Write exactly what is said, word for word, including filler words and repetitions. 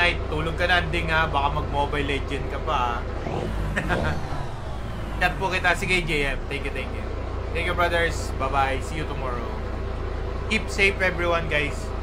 night. Tulog ka na, anding ha. Baka mag-Mobile Legend ka pa. Chat po kita. Sige, J M. Thank you, thank you. Thank you, brothers. Bye-bye. See you tomorrow. Keep safe, everyone, guys.